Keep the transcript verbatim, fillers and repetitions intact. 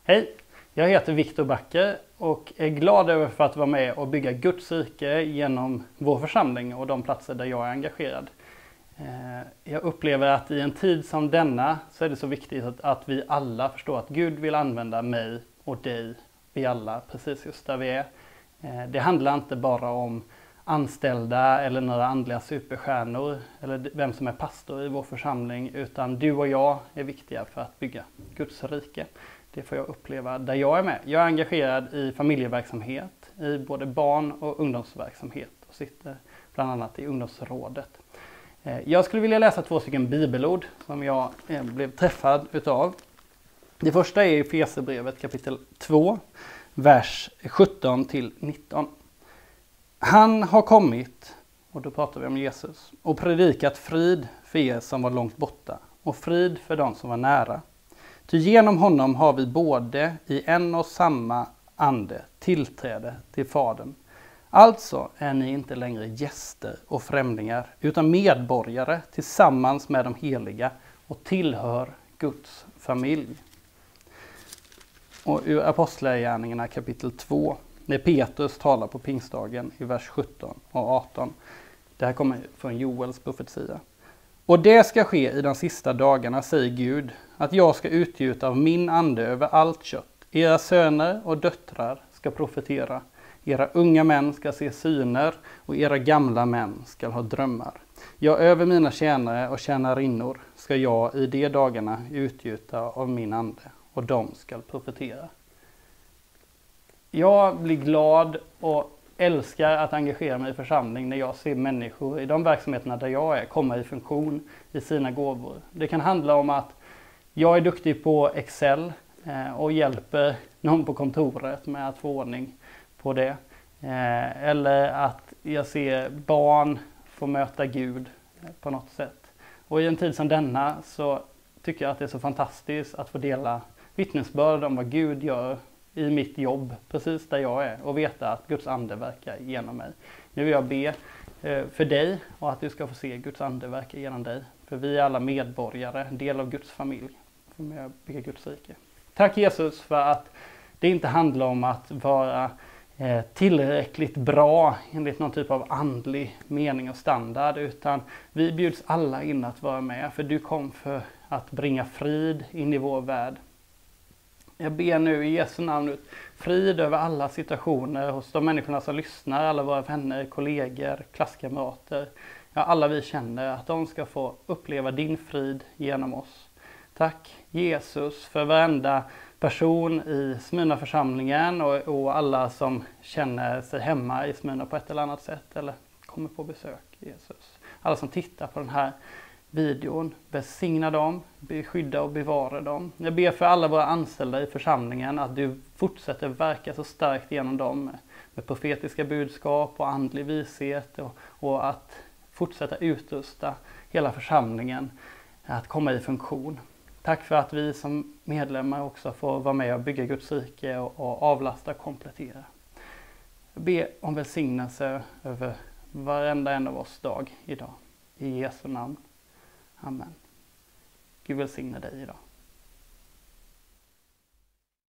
Hej, jag heter Viktor Backer och är glad över för att vara med och bygga Guds rike genom vår församling och de platser där jag är engagerad. Jag upplever att i en tid som denna så är det så viktigt att, att vi alla förstår att Gud vill använda mig och dig, vi alla, precis just där vi är. Det handlar inte bara om anställda eller några andliga superstjärnor eller vem som är pastor i vår församling, utan du och jag är viktiga för att bygga Guds rike. Det får jag uppleva där jag är med. Jag är engagerad i familjeverksamhet, i både barn- och ungdomsverksamhet och sitter bland annat i ungdomsrådet. Jag skulle vilja läsa två stycken bibelord som jag blev träffad utav. Det första är i Efesierbrevet kapitel två, vers sjutton till nitton. Han har kommit, och då pratar vi om Jesus, och predikat frid för er som var långt borta och frid för dem som var nära. Ty genom honom har vi både i en och samma ande tillträde till Fadern. Alltså är ni inte längre gäster och främlingar, utan medborgare tillsammans med de heliga och tillhör Guds familj. Och ur Apostlagärningarna kapitel två, när Petrus talar på pingstdagen i vers sjutton och arton. Det här kommer från Joels profetia. Och det ska ske i de sista dagarna, säger Gud, att jag ska utgjuta av min ande över allt kött. Era söner och döttrar ska profetera. Era unga män ska se syner och era gamla män ska ha drömmar. Ja, över mina tjänare och tjänarinnor ska jag i de dagarna utgjuta av min ande och de ska profetera. Jag blir glad och älskar att engagera mig i församling när jag ser människor i de verksamheterna där jag är komma i funktion i sina gåvor. Det kan handla om att jag är duktig på Excel och hjälper någon på kontoret med att få ordning på det. Eller att jag ser barn få möta Gud på något sätt. Och i en tid som denna så tycker jag att det är så fantastiskt att få dela vittnesbörd om vad Gud gör i mitt jobb, precis där jag är, och veta att Guds ande verkar genom mig. Nu vill jag be för dig och att du ska få se Guds ande verka genom dig. För vi är alla medborgare, del av Guds familj, för med att bygga Guds rike. Tack Jesus för att det inte handlar om att vara tillräckligt bra enligt någon typ av andlig mening och standard, utan vi bjuds alla in att vara med, för du kom för att bringa frid in i vår värld. Jag ber nu i Jesu namn ut frid över alla situationer hos de människorna som lyssnar, alla våra vänner, kollegor, klasskamrater. Ja, alla vi känner att de ska få uppleva din frid genom oss. Tack Jesus för varenda person i Smyrna-församlingen och, och alla som känner sig hemma i Smyrna på ett eller annat sätt eller kommer på besök, Jesus. Alla som tittar på den här videon, välsigna dem, beskydda och bevara dem. Jag ber för alla våra anställda i församlingen att du fortsätter verka så starkt genom dem med profetiska budskap och andlig vishet och, och att fortsätta utrusta hela församlingen att komma i funktion. Tack för att vi som medlemmar också får vara med och bygga Guds rike och, och avlasta och komplettera. Jag ber om välsignelse över varenda en av oss dag idag. I Jesu namn. Amen. Gud välsigne dig idag.